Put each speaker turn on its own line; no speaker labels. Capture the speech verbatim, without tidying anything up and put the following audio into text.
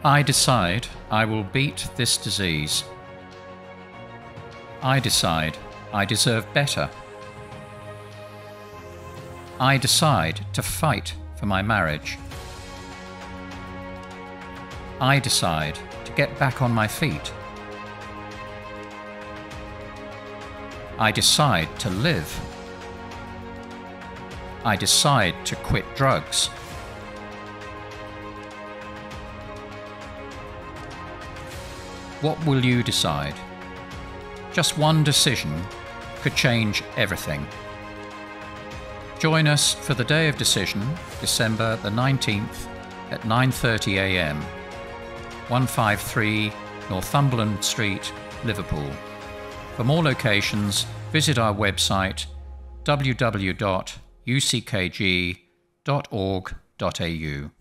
I decide I will beat this disease. I decide I deserve better. I decide to fight for my marriage. I decide to get back on my feet. I decide to live. I decide to quit drugs. What will you decide? Just one decision could change everything. Join us for the Day of Decision, December the nineteenth at nine thirty a m, one fifty-three Northumberland Street, Liverpool. For more locations, visit our website w w w dot u c k g dot org dot a u.